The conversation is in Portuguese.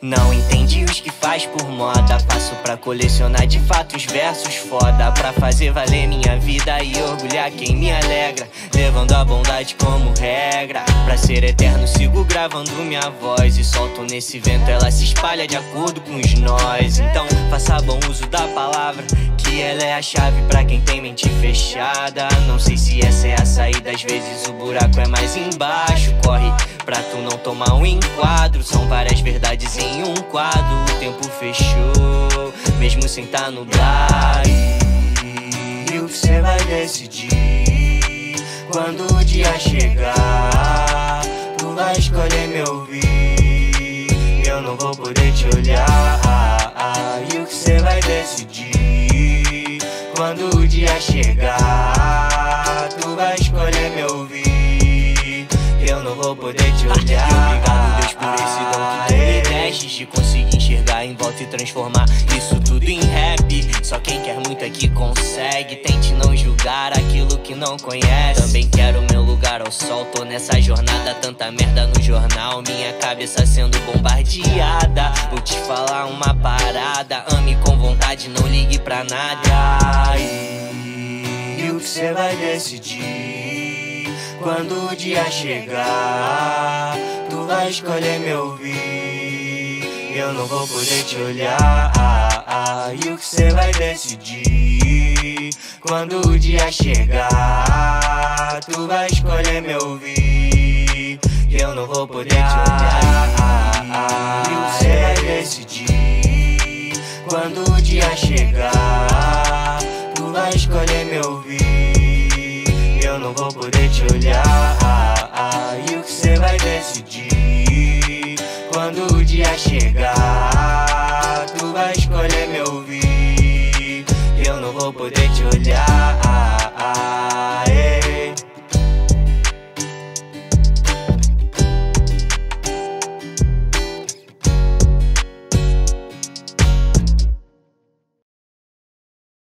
Não entendi os que faz por moda. Faço pra colecionar de fato os versos foda, pra fazer valer minha vida e orgulhar quem me alegra, levando a bondade como regra. Pra ser eterno sigo gravando minha voz e solto nesse vento, ela se espalha de acordo com os nós. Então faça bom uso da palavra, que ela é a chave pra quem tem mente fechada. Não sei se essa é a saída, às vezes o buraco é mais embaixo. Corre pra tu não tomar um enquadro, são várias verdades em um quadro. O tempo fechou, mesmo sem tá nublado. E o que cê vai decidir quando o dia chegar? Tu vai escolher me ouvir, eu não vou poder te olhar. E o que cê vai decidir quando o dia chegar? Tu vai escolher me ouvir, eu não vou poder te olhar. Obrigado, Deus, por esse dom que tu me destes, de conseguir enxergar em volta e transformar isso tudo em rap. Só quem quer muito é que consegue, tente não julgar aquilo que não conhece. Também quero meu lugar ao sol, tô nessa jornada. Tanta merda no jornal, minha cabeça sendo bombardeada. Vou te falar uma parada, ame com vontade, não ligue pra nada. E o que cê vai decidir quando o dia chegar? Tu vai escolher me ouvir, eu não vou poder te olhar. E o que cê vai decidir quando o dia chegar? Tu vai escolher me ouvir, eu não vou poder te olhar. E o que cê vai decidir quando o dia chegar? Tu vai escolher me ouvir, eu não vou poder te olhar. E o que cê vai decidir quando o dia chegar? Tu vai escolher me ouvir, eu não vou poder te olhar.